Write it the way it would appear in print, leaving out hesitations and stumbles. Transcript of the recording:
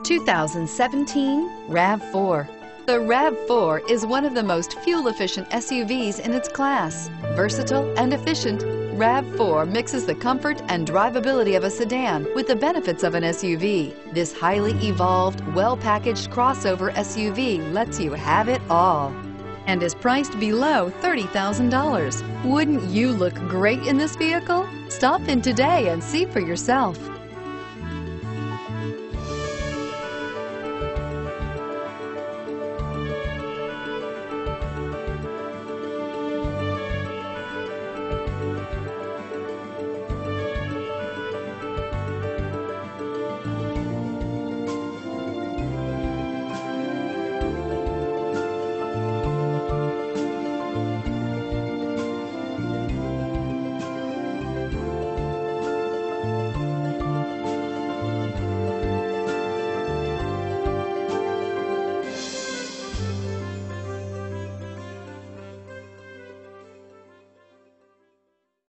2017 RAV4. The RAV4 is one of the most fuel-efficient SUVs in its class. Versatile and efficient, RAV4 mixes the comfort and drivability of a sedan with the benefits of an SUV. This highly evolved, well-packaged crossover SUV lets you have it all and is priced below $30,000. Wouldn't you look great in this vehicle? Stop in today and see for yourself.